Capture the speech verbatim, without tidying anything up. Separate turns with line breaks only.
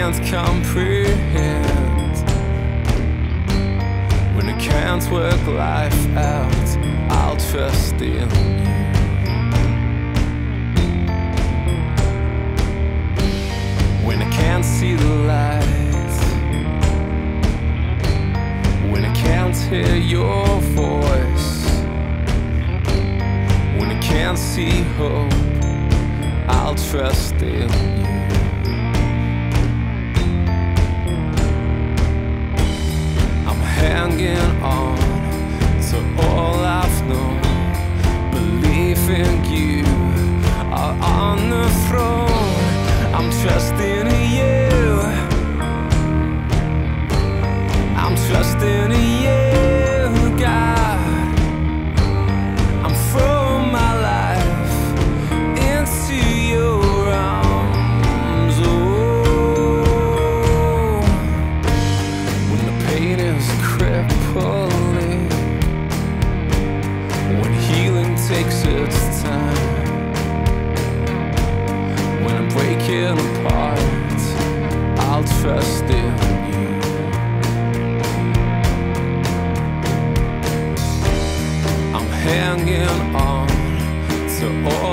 can't comprehend, when I can't work life out, I'll trust in you. When I can't see the light, when I can't hear your voice, when I can't see hope, I'll trust in you. I'm hanging on to all I've known, believing you are on the throne. I'm trusting in you, I'm trusting in you, God. I'm throwing my life into your arms. Oh, when the pain is crippling, when healing takes its time, when I'm breaking apart, I'll trust in you. I'm hanging on to all